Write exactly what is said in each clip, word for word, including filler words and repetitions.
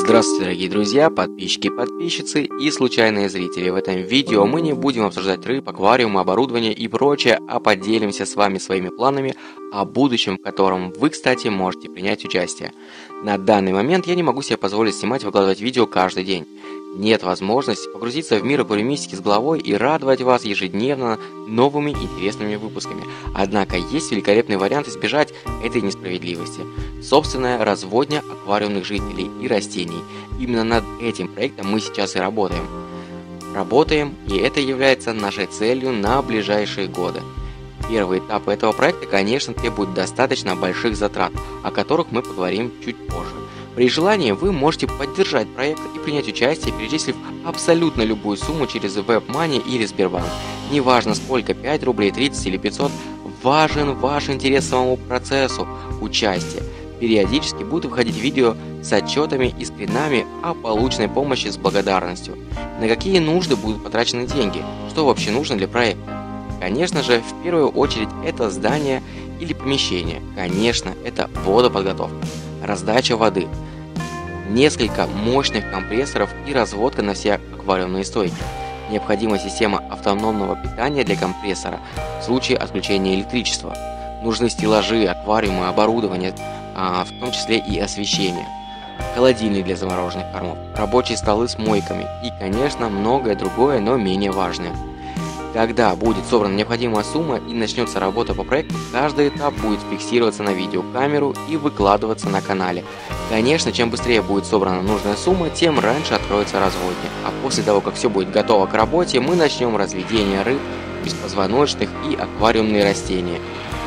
Здравствуйте, дорогие друзья, подписчики, подписчицы и случайные зрители. В этом видео мы не будем обсуждать рыб, аквариумы, оборудование и прочее, а поделимся с вами своими планами о будущем, в котором вы, кстати, можете принять участие. На данный момент я не могу себе позволить снимать и выкладывать видео каждый день. Нет возможности погрузиться в мир аквариумистики с головой и радовать вас ежедневно новыми интересными выпусками. Однако есть великолепный вариант избежать этой несправедливости. Собственная разводня аквариумных жителей и растений. Именно над этим проектом мы сейчас и работаем. Работаем, и это является нашей целью на ближайшие годы. Первый этап этого проекта, конечно, требует достаточно больших затрат, о которых мы поговорим чуть позже. При желании вы можете поддержать проект и принять участие, перечислив абсолютно любую сумму через WebMoney или Сбербанк. Неважно сколько, пять рублей, тридцать или пятьсот, важен ваш интерес к самому процессу участия. Периодически будут выходить видео с отчетами и скринами о полученной помощи с благодарностью. На какие нужды будут потрачены деньги? Что вообще нужно для проекта? Конечно же, в первую очередь это здание или помещение. Конечно, это водоподготовка, раздача воды, несколько мощных компрессоров и разводка на все аквариумные стойки. Необходима система автономного питания для компрессора в случае отключения электричества. Нужны стеллажи, аквариумы, оборудование, а в том числе и освещение. Холодильник для замороженных кормов, рабочие столы с мойками и, конечно, многое другое, но менее важное. Когда будет собрана необходимая сумма и начнется работа по проекту, каждый этап будет фиксироваться на видеокамеру и выкладываться на канале. Конечно, чем быстрее будет собрана нужная сумма, тем раньше откроется разводня. А после того, как все будет готово к работе, мы начнем разведение рыб, беспозвоночных и аквариумные растения.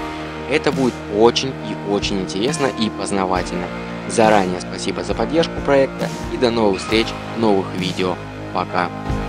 Это будет очень и очень интересно и познавательно. Заранее спасибо за поддержку проекта и до новых встреч в новых видео. Пока!